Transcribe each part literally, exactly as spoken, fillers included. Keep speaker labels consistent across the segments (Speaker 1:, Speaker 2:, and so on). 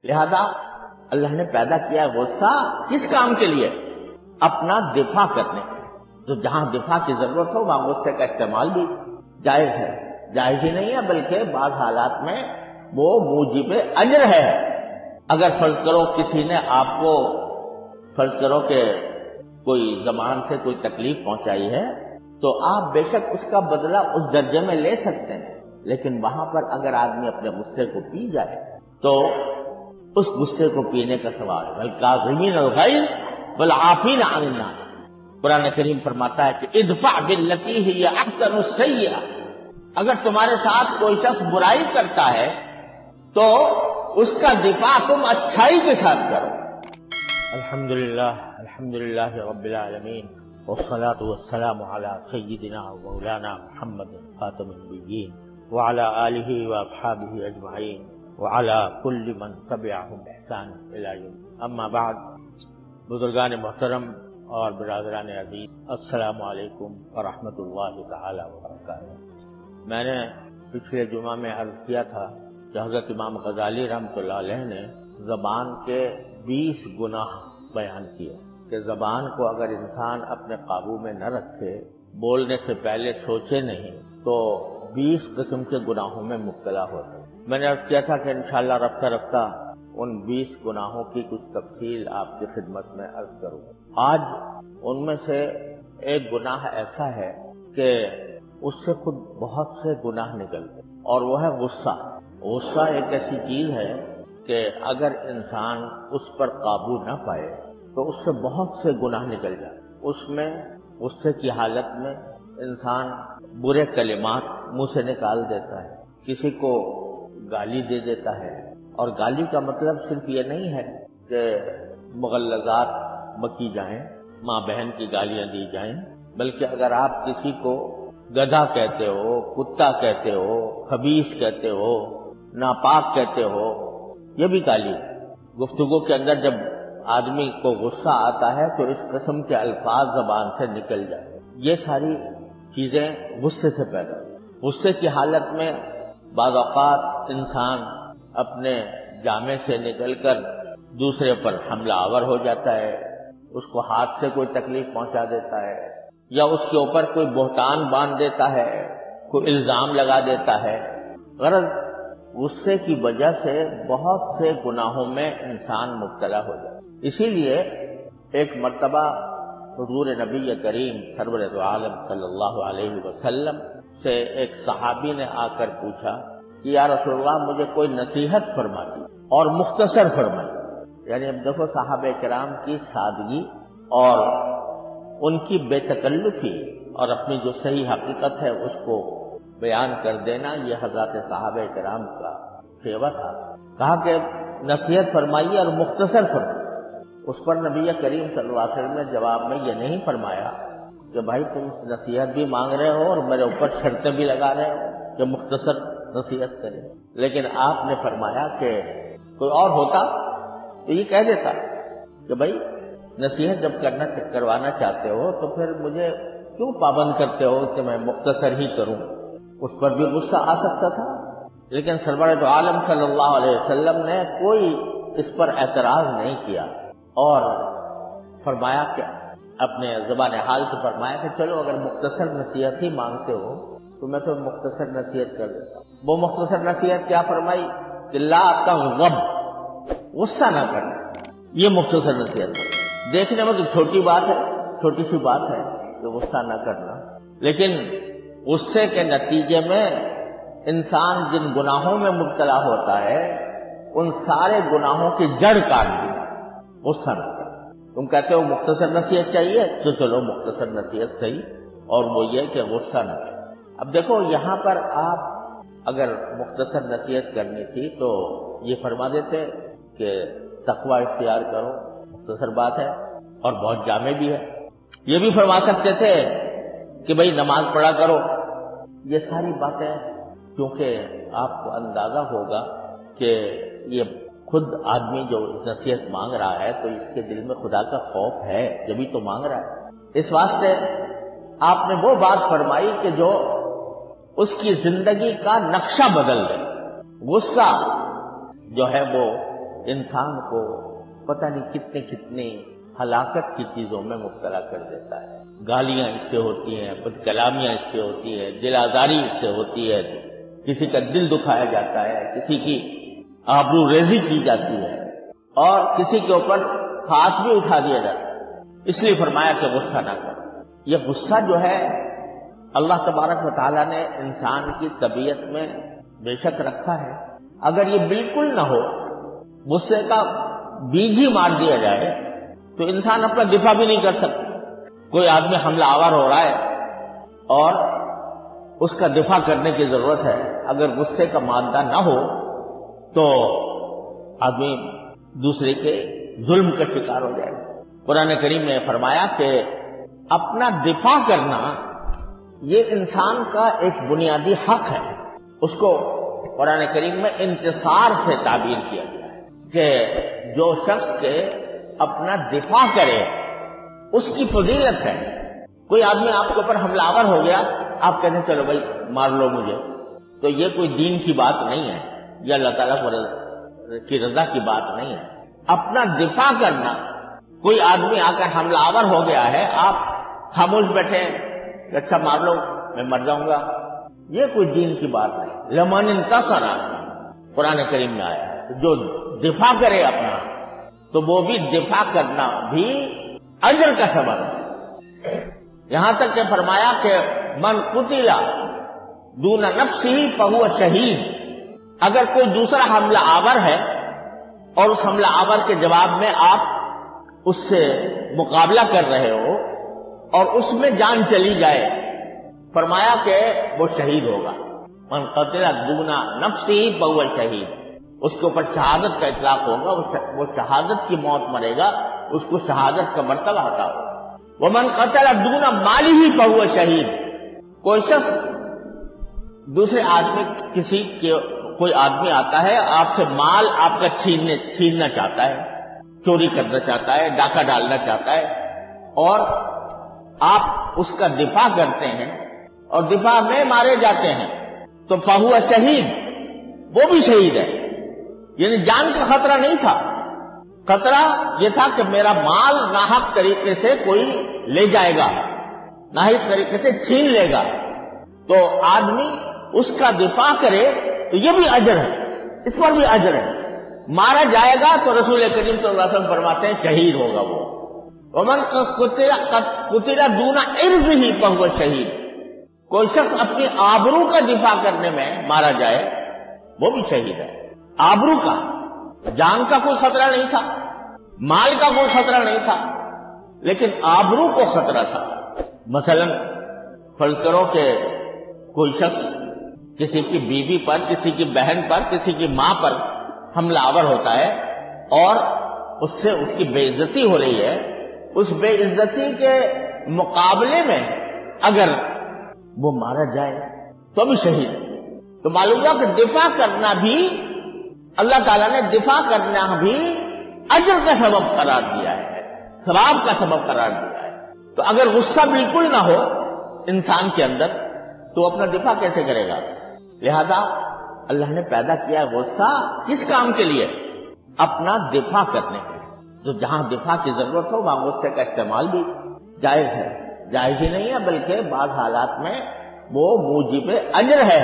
Speaker 1: لہذا اللہ نے پیدا کیا غصہ کس کام کے لیے؟ اپنا دفاع کرنے کے. تو جہاں دفاع کی ضرورت ہو وہاں غصے کا استعمال بھی جائز ہے. جائز ہی نہیں ہے بلکہ بعض حالات میں وہ موجب اجر ہے. اگر فرض کرو کسی نے آپ کو فرض کرو کہ کوئی زبان سے کوئی تکلیف پہنچائی ہے تو آپ بے شک اس کا بدلہ اس درجے میں لے سکتے ہیں، لیکن وہاں پر اگر آدمی اپنے غصے کو پی جائے تو اس غصے کو پینے کا ثواب ہے. والکاظمین الغیظ والعافین عن الناس. قرآن کریم فرماتا ہے کہ ادفع باللتی ہی احسن السیئہ. اگر تمہارے ساتھ کوئی شخص برائی کرتا ہے تو اس کا دفاع تم اچھائی کے ساتھ کرو. الحمدللہ الحمدللہ رب العالمین والصلاة والسلام علی سیدنا مولانا محمد خاتم النبیین وعلی آلہ واصحابہ اجمعین وعلی کل من تبعہم بإحسان الی یوم. اما بعد، بزرگان محترم اور برادران عزیز، السلام علیکم ورحمۃ اللہ تعالی وبرکاتہ. میں نے پچھلے جمعہ میں عرض کیا تھا کہ حضرت امام غزالی رحمۃ اللہ علیہ نے زبان کے بیس گناہ بیان کیے کہ زبان کو اگر انسان اپنے قابو میں نہ رکھے، بولنے سے پہلے سوچے نہیں، تو بیس قسم کے گناہوں میں مبتلا ہوتا ہے. میں نے عرض کیا تھا کہ انشاءاللہ رفتہ رفتہ ان بیس گناہوں کی کچھ تفصیل آپ کی خدمت میں عرض کروں. آج ان میں سے ایک گناہ ایسا ہے کہ اس سے خود بہت سے گناہ نکلتے، اور وہ ہے غصہ. غصہ ایک ایسی چیز ہے کہ اگر انسان اس پر قابو نہ پائے تو اس سے بہت سے گناہ نکل جائے. اس میں غصے کی حالت میں انسان برے کلمات منہ سے نکال دیتا ہے، کسی کو گالی دے دیتا ہے. اور گالی کا مطلب صرف یہ نہیں ہے کہ مغلظات بکی جائیں، ماں بہن کی گالیاں دی جائیں، بلکہ اگر آپ کسی کو گدھا کہتے ہو، کتا کہتے ہو، خبیث کہتے ہو، ناپاک کہتے ہو، یہ بھی گالی. گفتگو کے اندر جب آدمی کو غصہ آتا ہے تو اس قسم کے الفاظ زبان سے نکل جائے. یہ ساری چیزیں غصے سے پیدا ہوئی. غصے کی حالت میں بعض اوقات انسان اپنے جامے سے نکل کر دوسرے پر حملہ آور ہو جاتا ہے، اس کو ہاتھ سے کوئی تکلیف پہنچا دیتا ہے، یا اس کے اوپر کوئی بہتان باندھ دیتا ہے، کوئی الزام لگا دیتا ہے. غرض غصے کی وجہ سے بہت سے گناہوں میں انسان مبتلا ہو جائے. اسی لیے ایک مرتبہ حضور نبی کریم سرور دو عالم صلی اللہ علیہ وسلم سے ایک صحابی نے آ کر پوچھا کہ یا رسول اللہ مجھے کوئی نصیحت فرمائیے اور مختصر فرمائیے. یعنی اب دیکھو صحابہ کرام کی سادگی اور ان کی بے تکلفی اور اپنی جو صحیح حقیقت ہے اس کو بیان کر دینا، یہ حضرات صحابہ کرام کا سیوا تھا. کہا کہ نصیحت فرمائیے اور مختصر فرمائیے. اس پر نبی کریم صلی اللہ علیہ وسلم نے جواب میں یہ نہیں فرمایا کہ بھائی تم نصیحت بھی مانگ رہے ہو اور میرے اوپر شرطیں بھی لگا رہے ہو کہ مختصر نصیحت کرے، لیکن آپ نے فرمایا کہ کوئی اور ہوتا تو یہ کہہ دیتا کہ بھائی نصیحت جب کرنا کروانا چاہتے ہو تو پھر مجھے کیوں پابند کرتے ہو کہ میں مختصر ہی کروں. اس پر بھی غصہ آ سکتا تھا، لیکن سرور دو عالم صلی اللہ علیہ وسلم نے کوئی اس پر اعتراض نہیں کیا اور فرمایا کہ اپنے زبان حال سے فرمایا کہ چلو اگر مختصر نصیحت ہی مانگتے ہو تو میں تو مختصر نصیحت کر دیتا ہوں. وہ مختصر نصیحت کیا فرمائی کہ لا تغضب، غصہ نہ کرنا. یہ مختصر نصیحت دیکھنے میں تو چھوٹی بات ہے، چھوٹی سی بات ہے کہ غصہ نہ کرنا، لیکن غصے کے نتیجے میں انسان جن گناہوں میں مبتلا ہوتا ہے ان سارے گناہوں کی جڑ کاٹ دی. غصہ نہ کرنا. تم کہتے ہو مختصر نصیحت چاہیے تو چلو مختصر نصیحت صحیح، اور وہ یہ کہ غصہ نہ کرنا. اب دیکھو یہاں پر آپ اگر مختصر نصیحت کرنی تھی تو یہ فرما دیتے کہ تقوی اختیار کرو، مختصر بات ہے اور بہت جامع بھی ہے. یہ بھی فرما سکتے تھے کہ بھئی نماز پڑھا کرو. یہ ساری باتیں کیونکہ آپ کو اندازہ ہوگا کہ یہ خود آدمی جو نصیحت مانگ رہا ہے تو اس کے دل میں خدا کا خوف ہے جبھی تو مانگ رہا ہے. اس واسطے آپ نے وہ بات فرمائی کہ جو اس کی زندگی کا نقشہ بدل دے. غصہ جو ہے وہ انسان کو پتہ نہیں کتنے کتنے ہلاکت کی چیزوں میں مبتلا کر دیتا ہے. گالیاں اس سے ہوتی ہیں، بد کلامیاں اس سے ہوتی ہے، دل آزاری اس سے ہوتی ہے، کسی کا دل دکھایا جاتا ہے، کسی کی آبرو ریزی کی جاتی ہے، اور کسی کے اوپر ہاتھ بھی اٹھا دیا جاتا ہے. اس لیے فرمایا کہ غصہ نہ کرو. یہ غصہ جو ہے اللہ تبارک و تعالیٰ نے انسان کی طبیعت میں بے شک رکھا ہے. اگر یہ بالکل نہ ہو، غصے کا بیج ہی مار دیا جائے تو انسان اپنا دفاع بھی نہیں کر سکتا. کوئی آدمی حملہ آور ہو رہا ہے اور اس کا دفاع کرنے کی ضرورت ہے، اگر غصے کا مادہ نہ ہو تو آدمی دوسرے کے ظلم کا شکار ہو جائے. قرآن کریم نے فرمایا کہ اپنا دفاع کرنا یہ انسان کا ایک بنیادی حق ہے. اس کو قرآن کریم میں انتصار سے تعبیر کیا گیا ہے کہ جو شخص کے اپنا دفاع کرے اس کی فضیلت ہے. کوئی آدمی آپ کے اوپر حملہ آور ہو گیا، آپ کہتے ہیں چلو بھائی مار لو مجھے، تو یہ کوئی دین کی بات نہیں ہے، یہ اللہ تعالیٰ کی رضا کی بات نہیں ہے. اپنا دفاع کرنا، کوئی آدمی آ کر حملہ آور ہو گیا ہے، آپ خاموش بیٹھے کہ اچھا مار لو میں مر جاؤں گا، یہ کوئی دین کی بات نہیں. لمن انتصر قرآن کریم میں آیا ہے، جو دفاع کرے اپنا تو وہ بھی دفاع کرنا بھی اجر کا سبب ہے. یہاں تک کہ فرمایا کہ من قتل دون نفسہ فہو شہید. اگر کوئی دوسرا حملہ آور ہے اور اس حملہ آور کے جواب میں آپ اس سے مقابلہ کر رہے ہو اور اس میں جان چلی جائے، فرمایا کہ وہ شہید ہوگا. من قتل دون نفسہ فہو شہید. اس کے اوپر شہادت کا اطلاق ہوگا، وہ شہادت کی موت مرے گا، اس کو شہادت کا مرتبہ عطا ہوگا. ومن قتل دون مالہ فہو شہید. کوئی شخص دوسرے آدمی کسی کے کوئی آدمی آتا ہے آپ سے مال آپ کا چھیننے چھیننا چاہتا ہے، چوری کرنا چاہتا ہے، ڈاکہ ڈالنا چاہتا ہے، اور آپ اس کا دفاع کرتے ہیں اور دفاع میں مارے جاتے ہیں تو فہو شہید، وہ بھی شہید ہے. یعنی جان کا خطرہ نہیں تھا، خطرہ یہ تھا کہ میرا مال ناحق طریقے سے کوئی لے جائے گا، ناحق طریقے سے چھین لے گا. تو آدمی اس کا دفاع کرے تو یہ بھی اجر ہے، اس پر بھی اجر ہے. مارا جائے گا تو رسول کریم صلی اللہ علیہ وسلم فرماتے ہیں شہید ہوگا وہ. ومن قتل دون عرضہ فہو شہید. کوئی شخص اپنی آبرو کا دفاع کرنے میں مارا جائے وہ بھی شہید ہے. آبرو کا، جان کا کوئی خطرہ نہیں تھا، مال کا کوئی خطرہ نہیں تھا، لیکن آبرو کو خطرہ تھا. مثلا فرض کرو کہ کوئی شخص کسی کی بیوی پر، کسی کی بہن پر، کسی کی ماں پر حملہ آور ہوتا ہے اور اس سے اس کی بے عزتی ہو رہی ہے. اس بے عزتی کے مقابلے میں اگر وہ مارا جائے تو بھی شہید ہے. تو معلوم ہوا کہ دفاع کرنا بھی اللہ تعالیٰ نے دفاع کرنا بھی اجر کا سبب قرار دیا ہے، ثواب کا سبب قرار دیا ہے. تو اگر غصہ بالکل نہ ہو انسان کے اندر تو اپنا دفاع کیسے کرے گا؟ لہذا اللہ نے پیدا کیا غصہ کس کام کے لیے؟ اپنا دفاع کرنے کے. تو جہاں دفاع کی ضرورت ہو وہاں غصے کا استعمال بھی جائز ہے. جائز ہی نہیں ہے بلکہ بعض حالات میں وہ موجب اجر ہے.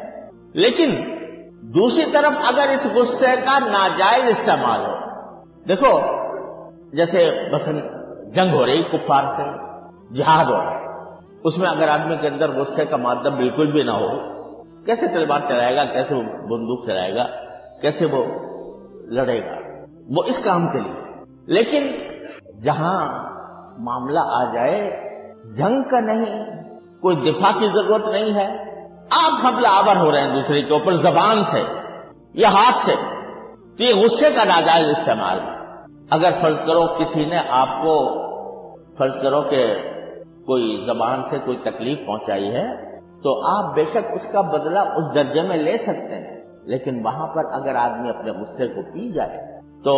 Speaker 1: لیکن دوسری طرف اگر اس غصے کا ناجائز استعمال ہو، دیکھو جیسے مثلا جنگ ہو رہی کفار سے، جہاد ہو رہا ہے، اس میں اگر آدمی کے اندر غصے کا مادہ بالکل بھی نہ ہو، کیسے تلوار چلائے گا، کیسے وہ بندوق چلائے گا، کیسے وہ لڑے گا؟ وہ اس کام کے لیے. لیکن جہاں معاملہ آ جائے جنگ کا نہیں، کوئی دفاع کی ضرورت نہیں ہے، آپ حملہ آور ہو رہے ہیں دوسرے کے اوپر زبان سے یا ہاتھ سے، تو یہ غصے کا ناجائز استعمال ہے. اگر فرض کرو کسی نے آپ کو فرض کرو کہ کوئی زبان سے کوئی تکلیف پہنچائی ہے تو آپ بے شک اس کا بدلہ اس درجے میں لے سکتے ہیں. لیکن وہاں پر اگر آدمی اپنے غصے کو پی جائے تو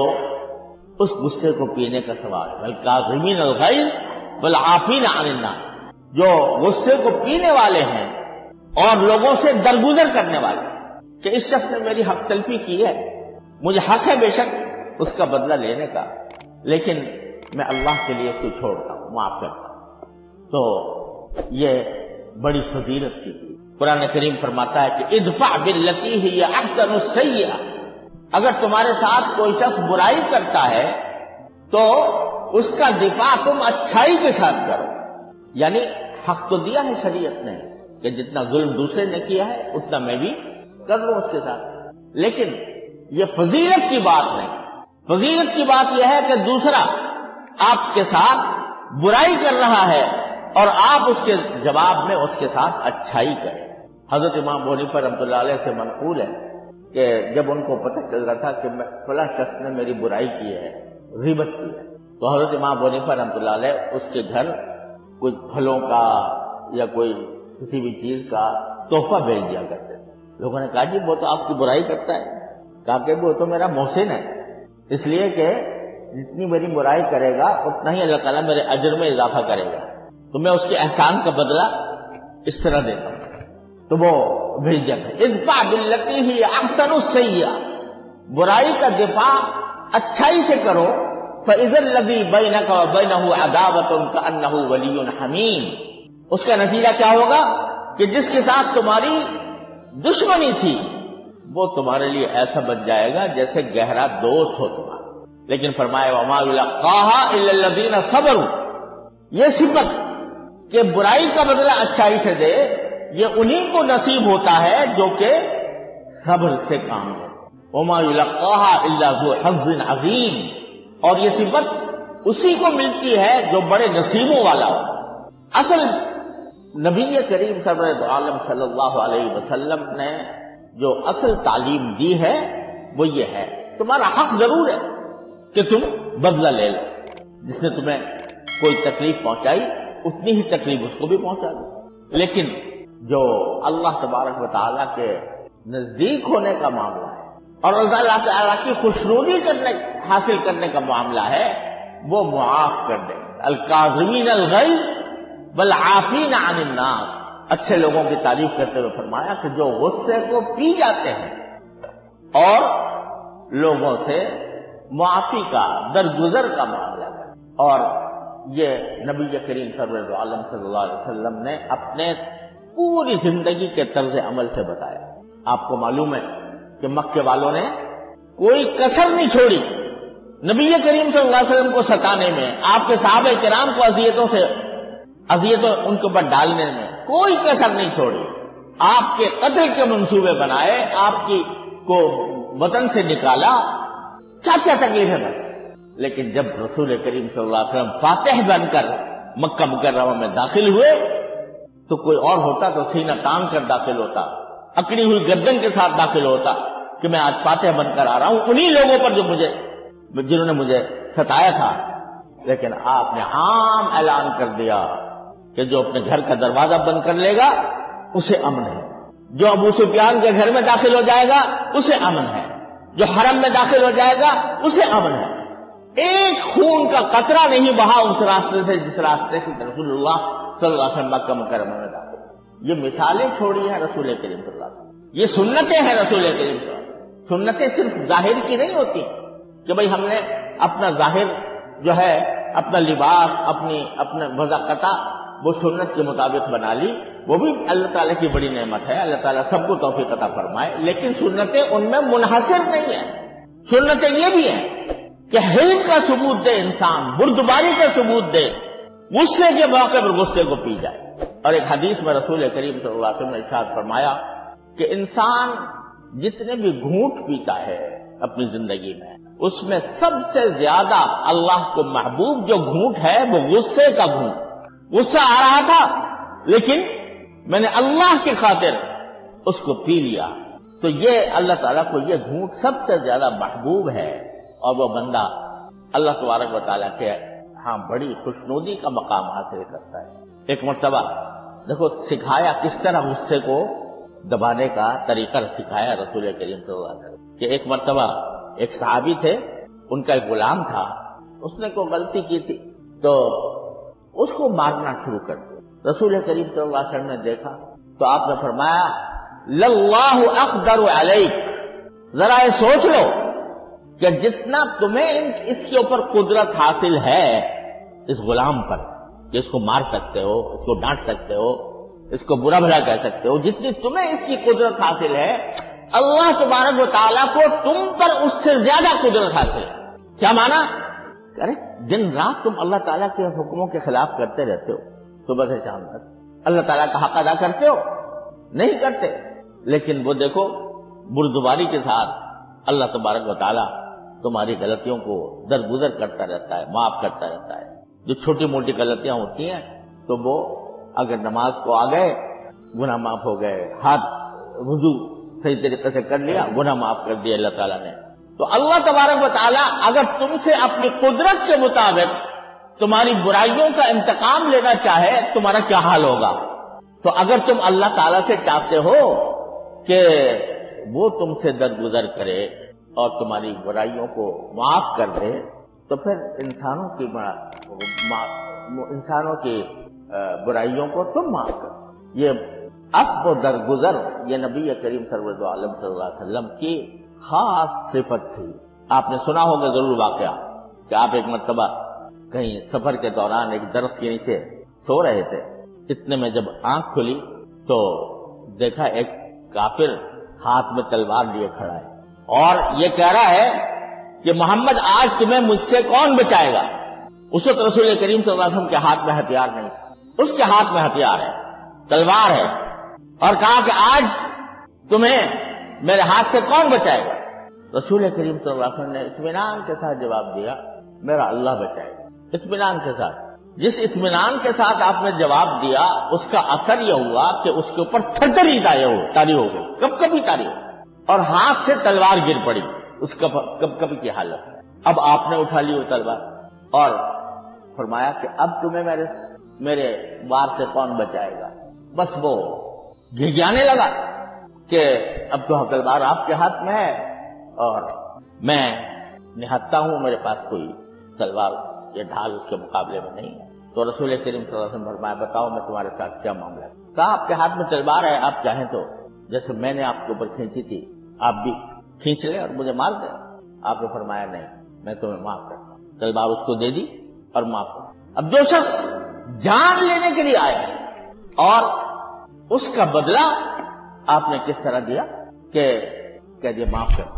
Speaker 1: اس غصے کو پینے کا سوال ہے. والکاظمین الغیظ والعافین عن الناس. جو غصے کو پینے والے ہیں اور لوگوں سے درگزر کرنے والے کہ اس شخص نے میری حق تلفی کی ہے، مجھے حق ہے بے شک اس کا بدلہ لینے کا، لیکن میں اللہ کے لیے اس کو چھوڑتا ہوں، معاف کرتا ہوں۔ تو یہ بڑی فضیلت کی تھی۔ قرآن کریم فرماتا ہے کہ ادفع باللتی ہی احسن السیئہ، اگر تمہارے ساتھ کوئی شخص برائی کرتا ہے تو اس کا دفاع تم اچھائی کے ساتھ کرو، یعنی حق تو دیا ہے شریعت نے کہ جتنا ظلم دوسرے نے کیا ہے اتنا میں بھی کر لوں اس کے ساتھ، لیکن یہ فضیلت کی بات نہیں۔ فضیلت کی بات یہ ہے کہ دوسرا آپ کے ساتھ برائی کر رہا ہے اور آپ اس کے جواب میں اس کے ساتھ اچھائی کریں۔ حضرت امام ابو حنیفہ رحمۃ اللہ علیہ سے منقول ہے کہ جب ان کو پتہ چل رہا تھا کہ فلاں شخص نے میری برائی کی ہے، غیبت کی ہے، تو حضرت امام ابو حنیفہ رحمۃ اللہ علیہ اس کے گھر کچھ پھلوں کا یا کوئی کسی بھی چیز کا تحفہ بھیج دیا کرتے تھے۔ لوگوں نے کہا جی وہ تو آپ کی برائی کرتا ہے، کہا کہ وہ تو میرا محسن ہے، اس لیے کہ جتنی میری برائی کرے گا اتنا ہی اللہ تعالیٰ میرے اجر میں اضافہ کرے گا، تو میں اس کے احسان کا بدلہ اس طرح دیتا ہوں۔ تو وہ بھیج دیا کہ ادفع باللتی ہی احسن السیئہ، برائی کا دفاع اچھائی سے کرو، فاذا الذی بینک وبینہ عداوۃ کأنہ ولی حمیم، اس کا نتیجہ کیا ہوگا کہ جس کے ساتھ تمہاری دشمنی تھی وہ تمہارے لیے ایسا بن جائے گا جیسے گہرا دوست ہو تمہارا۔ لیکن فرمایا وما یلقاها الا الذین صبروا، یہ صفت کہ برائی کا بدلہ اچھائی سے دے یہ انہی کو نصیب ہوتا ہے جو کہ صبر سے کام لے۔ وما یلقاها الا ذو حظ عظیم، اور یہ صفت اسی کو ملتی ہے جو بڑے نصیبوں والا ہو۔ اصل نبی کریم سرور عالم صلی اللہ علیہ وسلم نے جو اصل تعلیم دی ہے وہ یہ ہے تمہارا حق ضرور ہے کہ تم بدلہ لے لو، جس نے تمہیں کوئی تکلیف پہنچائی اتنی ہی تکلیف اس کو بھی پہنچا دو، لیکن جو اللہ تبارک و تعالیٰ کے نزدیک ہونے کا معاملہ ہے اور اللہ تعالیٰ کی خوشنودی کرنے حاصل کرنے کا معاملہ ہے وہ معاف کر دیں۔ الکاظمین الغیظ والعافین عن الناس، اچھے لوگوں کی تعریف کرتے ہوئے فرمایا کہ جو غصے کو پی جاتے ہیں اور لوگوں سے معافی کا درگزر کا معاملہ ہے۔ اور یہ نبی کریم سرور عالم صلی اللہ علیہ وسلم نے اپنے پوری زندگی کے طرز عمل سے بتایا۔ آپ کو معلوم ہے کہ مکے والوں نے کوئی کسر نہیں چھوڑی نبی کریم صلی اللہ علیہ وسلم کو ستانے میں، آپ کے صحابہ کرام کو اذیتوں سے اذیتوں ان کے اوپر ڈالنے میں کوئی کسر نہیں چھوڑی۔ آپ کے قتل کے منصوبے بنائے، آپ کی کو وطن سے نکالا، کیا کیا تکلیفیں بنی، لیکن جب رسول کریم صلی اللہ علیہ وسلم فاتح بن کر مکہ مکرمہ میں داخل ہوئے تو کوئی اور ہوتا تو سینہ تان کر داخل ہوتا، اکڑی ہوئی گردن کے ساتھ داخل ہوتا کہ میں آج فاتح بن کر آ رہا ہوں انہی لوگوں پر جو مجھے جنہوں نے مجھے ستایا تھا۔ لیکن آپ نے عام اعلان کر دیا کہ جو اپنے گھر کا دروازہ بند کر لے گا اسے امن ہے، جو ابو سفیان کے گھر میں داخل ہو جائے گا اسے امن ہے، جو حرم میں داخل ہو جائے گا اسے امن ہے۔ ایک خون کا قطرہ نہیں بہا اس راستے سے جس راستے سے رسول اللہ صلی اللہ علیہ وسلم مکہ مکرمہ میں داخل۔ یہ مثالیں چھوڑی ہیں رسول کریم صلی اللہ علیہ وسلم، یہ سنتیں ہیں رسول کریم صلی اللہ علیہ وسلم۔ سنتیں صرف ظاہر کی نہیں ہوتی کہ بھئی ہم نے اپنا ظاہر جو ہے اپنا لباس اپنی اپنا وضاقتہ وہ سنت کے مطابق بنا لی، وہ بھی اللہ تعالیٰ کی بڑی نعمت ہے، اللہ تعالیٰ سب کو توفیق عطا فرمائے، لیکن سنتیں ان میں منحصر نہیں ہیں۔ سنتیں یہ بھی ہیں کہ حلم کا ثبوت دے انسان، بردباری کا ثبوت دے، غصے کے موقع پر غصے کو پی جائے۔ اور ایک حدیث میں رسول کریم صلی اللہ علیہ وسلم نے ارشاد فرمایا کہ انسان جتنے بھی گھونٹ پیتا ہے اپنی زندگی میں اس میں سب سے زیادہ اللہ کو محبوب جو گھونٹ ہے وہ غصے کا گھونٹ۔ غصہ آ رہا تھا لیکن میں نے اللہ کی خاطر اس کو پی لیا، تو یہ اللہ تعالیٰ کو یہ گھونٹ سب سے زیادہ محبوب ہے، اور وہ بندہ اللہ تبارک و تعالیٰ کے ہاں بڑی خوشنودی کا مقام حاصل کرتا ہے۔ ایک مرتبہ دیکھو سکھایا کس طرح غصے کو دبانے کا طریقہ سکھایا رسول کریم صلی اللہ علیہ وسلم کہ ایک مرتبہ ایک صحابی تھے، ان کا ایک غلام تھا، اس نے کوئی غلطی کی تھی تو اس کو مارنا شروع کر دیا۔ رسول کریم صلی اللہ علیہ وسلم نے دیکھا تو آپ نے فرمایا للہ اقدر علیک، ذرا یہ سوچ لو کہ جتنا تمہیں اس کے اوپر قدرت حاصل ہے اس غلام پر کہ اس کو مار سکتے ہو، اس کو ڈانٹ سکتے ہو، اس کو برا بھلا کہہ سکتے ہو، جتنی تمہیں اس کی قدرت حاصل ہے اللہ تبارک و تعالیٰ کو تم پر اس سے زیادہ قدرت حاصل ہے۔ کیا مانا؟ ارے دن رات تم اللہ تعالیٰ کے حکموں کے خلاف کرتے رہتے ہو، صبح سے شام تک اللہ تعالیٰ کا حق ادا کرتے ہو؟ نہیں کرتے۔ لیکن وہ دیکھو بردباری کے ساتھ اللہ تبارک و تعالیٰ تمہاری غلطیوں کو درگزر کرتا رہتا ہے، معاف کرتا رہتا ہے۔ جو چھوٹی موٹی غلطیاں ہوتی ہیں تو وہ اگر نماز کو آ گئے گناہ معاف ہو گئے، ہاتھ وضو صحیح طریقے سے کر لیا گناہ معاف کر دیا اللہ تعالیٰ نے۔ تو اللہ تبارک و تعالیٰ اگر تم سے اپنی قدرت کے مطابق تمہاری برائیوں کا انتقام لینا چاہے تمہارا کیا حال ہوگا؟ تو اگر تم اللہ تعالیٰ سے چاہتے ہو کہ وہ تم سے درگزر کرے اور تمہاری برائیوں کو معاف کر دے تو پھر انسانوں کی انسانوں کی برائیوں کو تم معاف کر۔ یہ عفو و درگزر یہ نبی کریم سرور عالم صلی اللہ علیہ وسلم کی خاص صفت تھی۔ آپ نے سنا ہوگا ضرور واقعہ کہ آپ ایک مرتبہ کہیں سفر کے دوران ایک درخت کے نیچے سو رہے تھے، اتنے میں جب آنکھ کھلی تو دیکھا ایک کافر ہاتھ میں تلوار لیے کھڑا ہے اور یہ کہہ رہا ہے کہ محمد آج تمہیں مجھ سے کون بچائے گا؟ اس وقت رسول کریم صلی اللہ علیہ وسلم کے ہاتھ میں ہتھیار نہیں، اس کے ہاتھ میں ہتھیار ہے، تلوار ہے، اور کہا کہ آج تمہیں میرے ہاتھ سے کون بچائے گا؟ رسول کریم صلی اللہ علیہ وسلم نے اطمینان کے ساتھ جواب دیا میرا اللہ بچائے گا۔ اطمینان کے ساتھ، جس اطمینان کے ساتھ آپ نے جواب دیا اس کا اثر یہ ہوا کہ اس کے اوپر تھرتری تاری ہو گئی، کب کبھی تاری ہو گئی، اور ہاتھ سے تلوار گر پڑی، اس کب کبھی کی حالت۔ اب آپ نے اٹھا لی وہ تلوار اور فرمایا کہ اب تمہیں میرے میرے وار سے کون بچائے گا؟ بس وہ گھگیانے لگا کہ اب تو تلوار آپ کے ہاتھ میں ہے اور میں نہتا ہوں، میرے پاس کوئی تلوار یا ڈھال اس کے مقابلے میں نہیں ہے۔ تو رسول کریم صلی اللہ علیہ وسلم فرمایا بتاؤ میں تمہارے ساتھ کیا معاملہ ہے؟ کہا آپ کے ہاتھ میں تلوار ہے، آپ چاہیں تو جیسے میں نے آپ کے اوپر کھینچی تھی آپ بھی کھینچ لیں اور مجھے مار دیں۔ آپ نے فرمایا نہیں، میں تمہیں معاف کرتا ہوں۔ تلوار اس کو دے دی اور معاف کر۔ اب جو شخص جان لینے کے لیے آیا اور اس کا بدلہ آپ نے کس طرح دیا کہ کہہ دیا معاف کر۔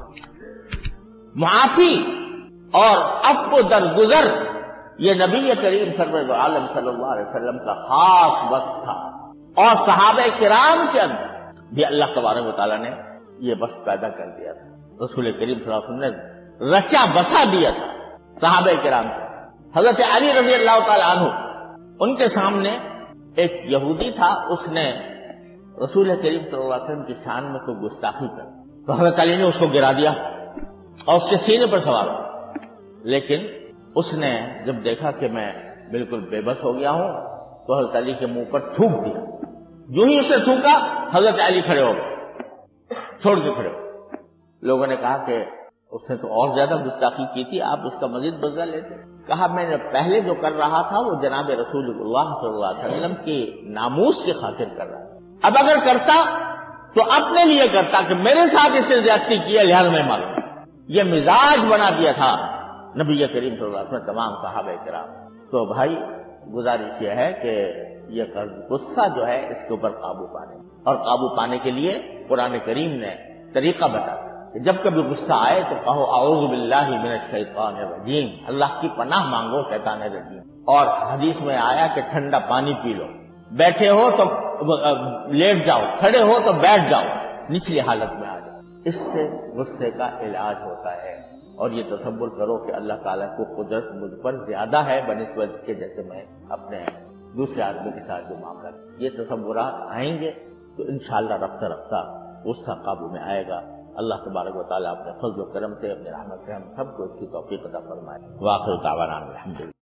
Speaker 1: معافی اور عفو و درگزر یہ نبی کریم سرور عالم صلی اللہ علیہ وسلم کا خاص وصف تھا، اور صحابہ کرام کے اندر بھی اللہ تبارک و تعالیٰ نے یہ وصف پیدا کر دیا تھا۔ رسول کریم صلی اللہ علیہ وسلم نے رچا بسا دیا تھا صحابہ کرام کو۔ حضرت علی رضی اللہ تعالیٰ عنہ ان کے سامنے ایک یہودی تھا، اس نے رسول کریم صلی اللہ علیہ وسلم کی شان میں کوئی گستاخی کر، تو حضرت علی نے اس کو گرا دیا اور اس کے سینے پر سوار ہوا۔ لیکن اس نے جب دیکھا کہ میں بالکل بے بس ہو گیا ہوں تو حضرت علی کے منہ پر تھوک دیا۔ جو ہی اسے تھوکا حضرت علی کھڑے ہو گئے، چھوڑ کے کھڑے ہو گئے۔ لوگوں نے کہا کہ اس نے تو اور زیادہ گستاخی کی تھی، آپ اس کا مزید بدلہ لیتے۔ کہا میں نے پہلے جو کر رہا تھا وہ جناب رسول اللہ صلی اللہ علیہ وسلم کی ناموس کی خاطر کر رہا تھا، اب اگر کرتا تو اپنے لیے کرتا کہ میرے ساتھ اس سے زیادتی کی ہے لہٰذا میں ماروں۔ یہ مزاج بنا دیا تھا نبی کریم صلی اللہ علیہ وسلم تمام صحابہ کرام۔ تو بھائی گزارش یہ ہے کہ یہ غصہ جو ہے اس کے اوپر قابو پانے، اور قابو پانے کے لیے قرآن کریم نے طریقہ بتایا کہ جب کبھی غصہ آئے تو کہو اعوذ باللہ من الشیطان الرجیم، اللہ کی پناہ مانگو شیطان رجیم۔ اور حدیث میں آیا کہ ٹھنڈا پانی پی لو، بیٹھے ہو تو لیٹ جاؤ، کھڑے ہو تو بیٹھ جاؤ، نچلی حالت میں آ جاؤ، اس سے غصے کا علاج ہوتا ہے۔ اور یہ تصور کرو کہ اللہ تعالیٰ کو قدرت مجھ پر زیادہ ہے بنسبت کے جیسے میں اپنے دوسرے آدمی کے ساتھ جو معاملہ، یہ تصورات آئیں گے تو انشاءاللہ رفتہ رفتہ غصہ قابو میں آئے گا۔ اللہ تبارک و تعالیٰ اپنے فضل و کرم سے اپنے رحمت سے ہم سب کو اس کی توفیق عطا فرمائے۔ وآخر دعوانا الحمدللہ۔